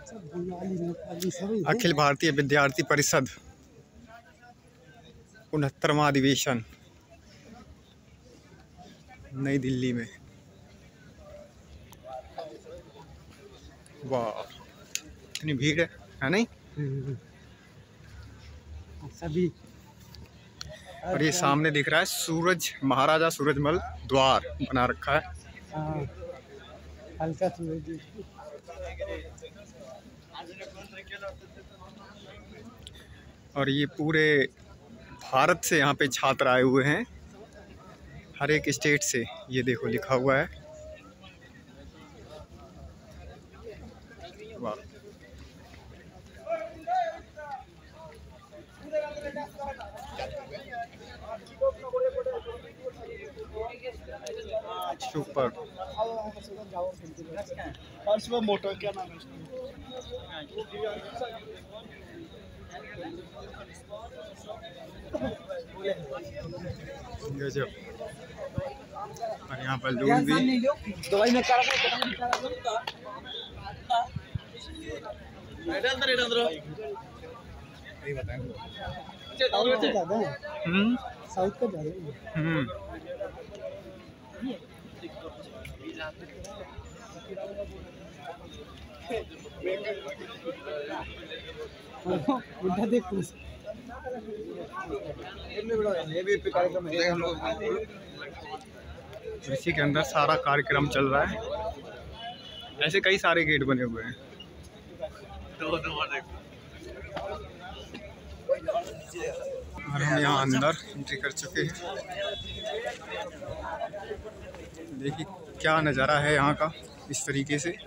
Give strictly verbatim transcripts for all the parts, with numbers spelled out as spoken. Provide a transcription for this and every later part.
अखिल भारतीय विद्यार्थी परिषद उनहत्तरवां अधिवेशन नई दिल्ली में। वाह, इतनी भीड़ है, है नहीं? सभी। और ये सामने दिख रहा है सूरज महाराजा सूरजमल द्वार बना रखा है। हाँ, हल्का सूरज। और ये पूरे भारत से यहाँ पे छात्र आए हुए हैं, हर एक स्टेट से। ये देखो लिखा हुआ है। वाह, सुपर। और सुबह मोटर क्या नाम है? गजब। और यहाँ पर लोग भी दवाई में हम्म साउथ का ज्यादा। हम्म बुढ़ा देख इसी के अंदर सारा कार्यक्रम चल रहा है। ऐसे कई सारे गेट बने हुए हैं। और हम यहाँ अंदर एंट्री कर चुके हैं। देखिए क्या नज़ारा है यहाँ का, इस तरीके से।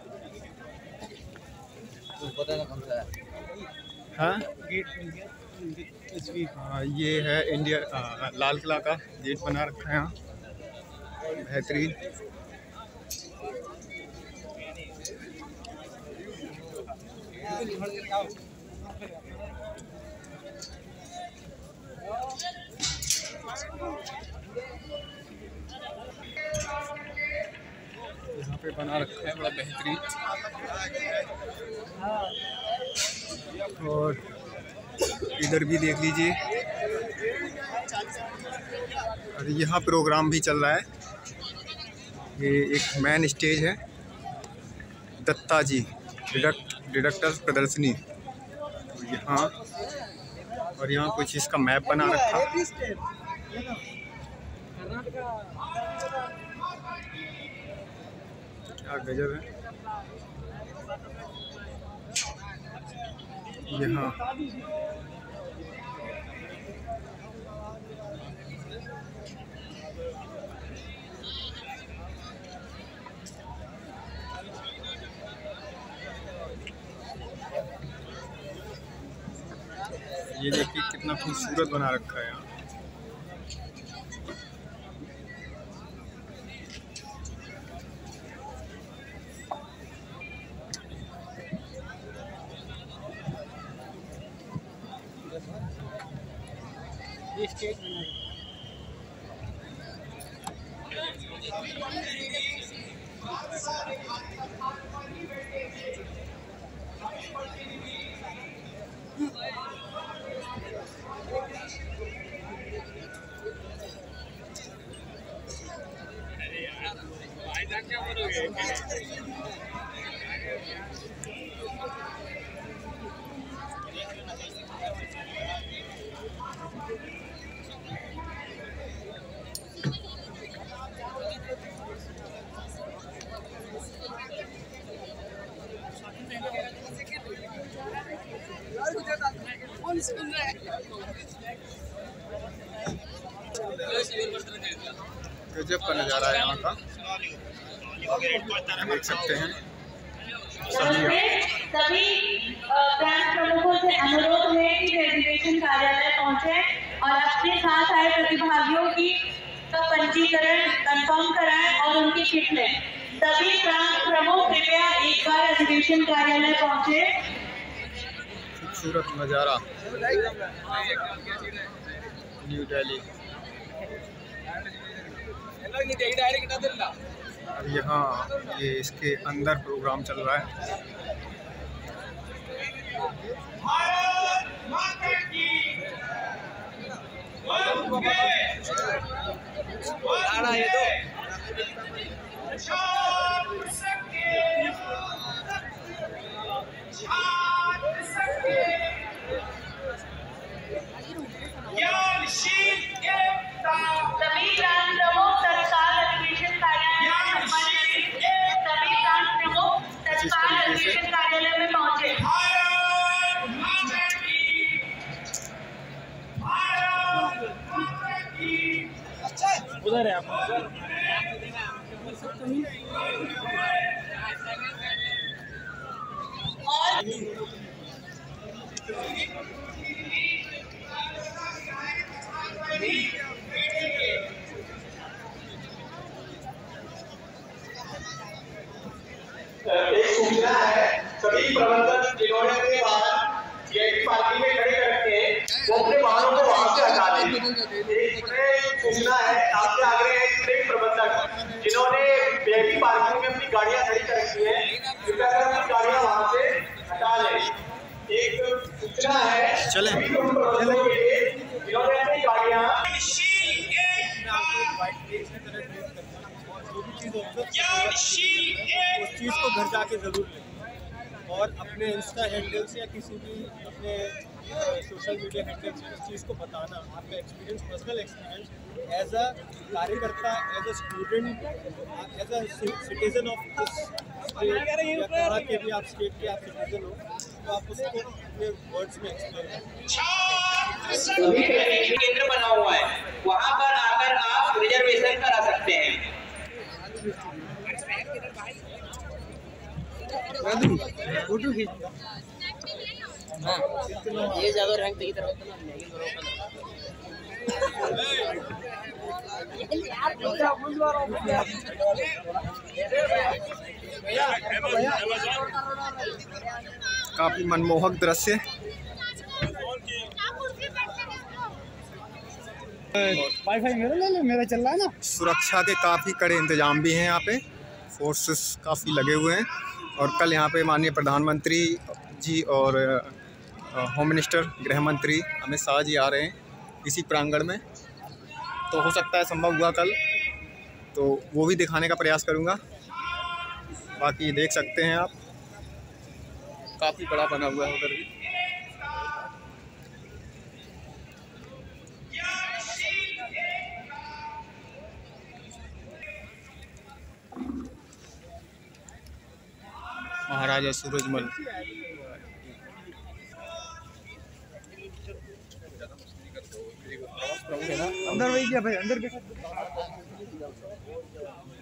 हाँ, हाँ, ये है इंडिया आ, लाल किला का गेट बना रखा है यहाँ, बेहतरीन। यहाँ पे बना रखा है बड़ा बेहतरीन। और इधर भी देख लीजिए। और यहाँ प्रोग्राम भी चल रहा है। ये एक मेन स्टेज है, दत्ता जी डिडक्ट डिडक्टर्स प्रदर्शनी। यहाँ और यहाँ कुछ इसका मैप बना रखा। क्या गजब है। यहाँ ये देखिए कितना खूबसूरत बना रखा है यहाँ। गजब का नज़ारा है यहाँ का, देख सकते हैं। सभी प्रांत प्रमुखों से अनुरोध है कि अधिवेशन कार्यालय पहुंचे और अपने साथ आए प्रतिभागियों की का पंजीकरण कंफर्म कराएं और उनकी किट लें। सभी प्रांत प्रमुख कृपया एक बार अधिवेशन कार्यालय पहुंचे। खूबसूरत नज़ारा न्यू दिल्ली। अब यहाँ ये इसके अंदर प्रोग्राम चल रहा है। सभी प्रांत प्रमुख तत्काल अधिवेशन कार्यालय में सम्मानित सभी प्रांत प्रमुख तत्काल अधिवेशन कार्यालय में पहुंचे। उधर है आप। एक सूचना है, सभी प्रबंधक जिन्होंने अपने वाहन वीआईपी पार्किंग में खड़े कर रखे हैं वो अपने वाहनों को वहां से हटा दें। एक सूचना है, आपसे आग्रह है सभी प्रबंधक जिन्होंने वीआईपी पार्किंग में अपनी गाड़ियां खड़ी कर रखी हैं कृपया कर अपनी गाड़ियां वहां से हटा लें। एक सूचना है, चलें। सभी प्रबंधकों के लिए जिन्होंने अपनी गाड़ियां उस चीज़ को घर जाके ज़रूर लें और अपने इंस्टा हैंडल से या किसी भी अपने सोशल मीडिया हैंडल से उस चीज़ को बताना। आपका experience, personal experience as a कार्यकर्ता, as a student, as a citizen of this state या कहाँ के भी आप स्टेट के आप सिटीजन हो तो आप उसको अपने वर्ड्स में एक्सप्लेन करें। केंद्र बना हुआ है, वहां पर आकर आप रिजर्वेशन करा सकते हैं। फोटो खींच ये ज्यादा रैंक की तरफ तो नहीं काफी मनमोहक दृश्य। वाईफाई मेरा ले ले, मेरा चल रहा है ना। सुरक्षा के काफ़ी कड़े इंतजाम भी हैं यहाँ पे, फोर्सेस काफ़ी लगे हुए हैं। और कल यहाँ पे माननीय प्रधानमंत्री जी और होम मिनिस्टर गृह मंत्री अमित शाह जी आ रहे हैं इसी प्रांगण में, तो हो सकता है संभव हुआ कल तो वो भी दिखाने का प्रयास करूँगा। बाकी देख सकते हैं आप, काफ़ी बड़ा बना हुआ है उधर भी। महाराजा सूरजमल अंदर वही क्या भाई, अंदर के